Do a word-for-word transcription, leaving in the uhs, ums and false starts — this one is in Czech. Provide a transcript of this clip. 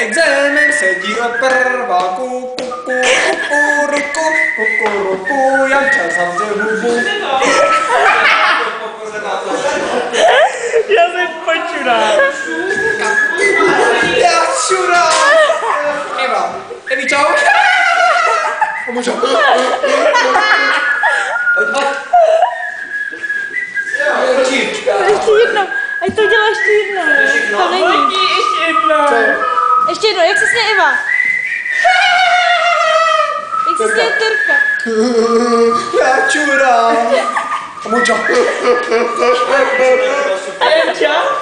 exémen sedí od prváku, kuku, kukuruku, kukuruku, Janča zavře hubu. Já jsem počurák. Já čurák. Eva, Evi, čau. Pomůžu. Pojď, pojď. Ještě jednou, ať to děláš ještě jednou. To není. Ještě jednou. Ještě jednou, jak se směje Eva? Jak se směje Terka? Já čurák. Pomůžu. Janča.